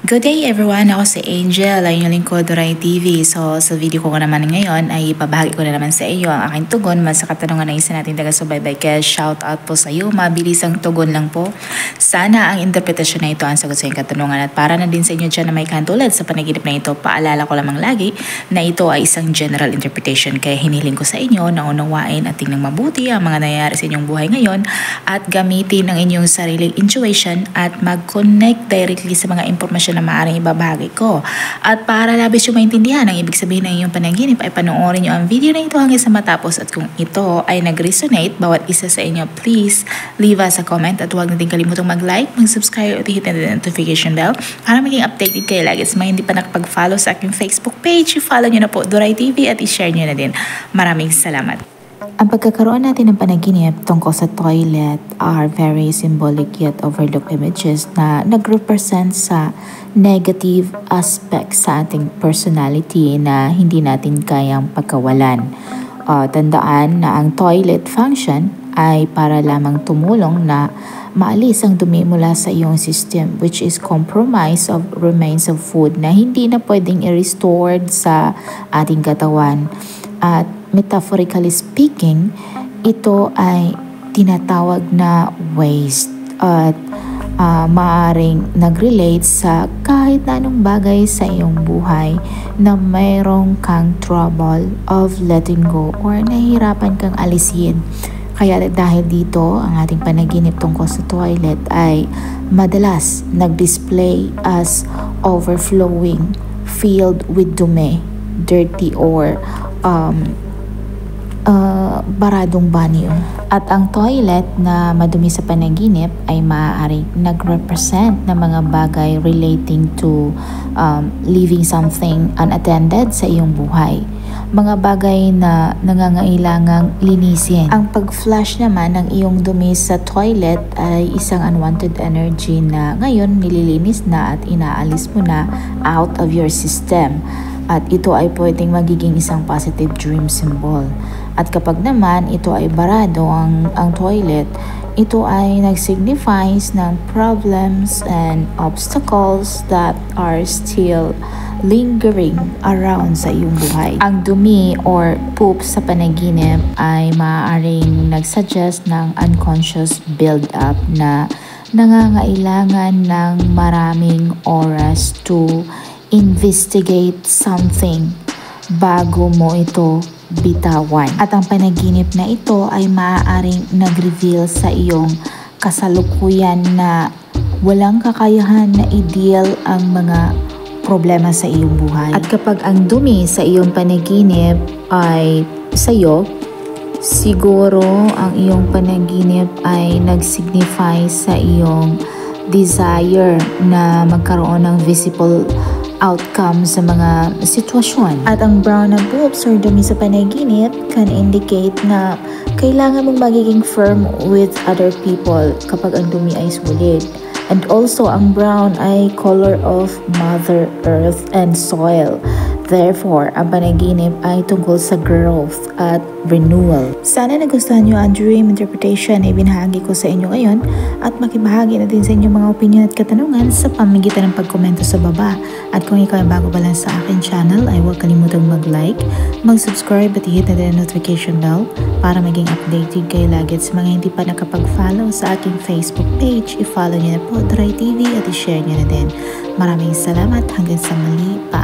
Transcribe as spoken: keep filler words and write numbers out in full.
Good day everyone! Ako si Angel, ay inyong lingkod, Doray T V. So sa video ko naman ngayon ay ipabahagi ko na naman sa iyo ang aking tugon man sa katanungan na isa natin taga-subaybay. Kaya shout out po sa iyo, mabilis ang tugon lang po. Sana ang interpretasyon na ito ang sagot sa iyong katanungan at para na din sa inyo dyan na may katulad sa panaginip na ito, paalala ko lamang lagi na ito ay isang general interpretation. Kaya hiniling ko sa inyo na unawain at tingnan mabuti ang mga nangyayari sa inyong buhay ngayon at gamitin ang inyong sariling intuition at mag-connect directly sa mga impormasyon na maaaring ibabahagi ko. At para labis yung maintindihan ang ibig sabihin ng iyong panaginip ay panoorin nyo ang video na ito hanggang sa matapos at kung ito ay nag-resonate bawat isa sa inyo, please leave us a comment at huwag natin kalimutang mag-like, mag-subscribe at hit na notification bell para maging updated kayo lagi sa mga hindi pa nakapag-follow sa aking Facebook page. I-follow nyo na po Doray T V at i-share nyo na din. Maraming salamat. Ang pagkakaroon natin ng panaginip tungkol sa toilet are very symbolic yet overlooked images na nag-represent sa negative aspects sa ating personality na hindi natin kayang pagkawalan. Uh, tandaan na ang toilet function ay para lamang tumulong na maalis ang dumi mula sa iyong system, which is compromise of remains of food na hindi na pwedeng i-restored sa ating katawan. At metaphorically speaking, ito ay tinatawag na waste at uh, maaaring nag-relate sa kahit na anong bagay sa iyong buhay na mayroong kang trouble of letting go or nahihirapan kang alisin. Kaya dahil dito, ang ating panaginip tungkol sa toilet ay madalas nag-display as overflowing, filled with dumi, dirty or um, uh, baradong banyo. At ang toilet na madumi sa panaginip ay maaaring nag-represent na mga bagay relating to um, leaving something unattended sa iyong buhay. Mga bagay na nangangailangang linisin. Ang pag-flush naman ng iyong dumi sa toilet ay isang unwanted energy na ngayon nililinis na at inaalis mo na out of your system. At ito ay pwedeng magiging isang positive dream symbol. At kapag naman ito ay barado ang, ang toilet, ito ay nag-signifies ng problems and obstacles that are still lingering around sa iyong buhay. Ang dumi or poop sa panaginip ay maaaring nagsuggest ng unconscious build-up na nangangailangan ng maraming oras to investigate something bago mo ito bitawan. At ang panaginip na ito ay maaaring nag-reveal sa iyong kasalukuyan na walang kakayahan na i-deal ang mga problema sa iyong buhay. At kapag ang dumi sa iyong panaginip ay sa iyo, siguro ang iyong panaginip ay nag-signify sa iyong desire na magkaroon ng visible outcome sa mga sitwasyon. At ang brown na boobs or dumi sa panaginip can indicate na kailangan mong magiging firm with other people kapag ang dumi ay sulit. And also, ang brown ay color of Mother Earth and soil. Therefore, ang panaginip ay tungkol sa growth at renewal. Sana nagustuhan nyo ang dream interpretation na ibinahagi ko sa inyo ngayon at makibahagi na din sa inyong mga opinion at katanungan sa pamamagitan ng pagkomento sa baba. At kung ikaw ay bago pa lang sa akin channel, ay huwag kalimutang mag-like, mag-subscribe at i-hit na din ang notification bell para maging updated kayo lagi at sa mga hindi pa nakapag-follow sa aking Facebook page, i-follow nyo na po Doray T V at i-share nyo na din. Maraming salamat hanggang sa muli.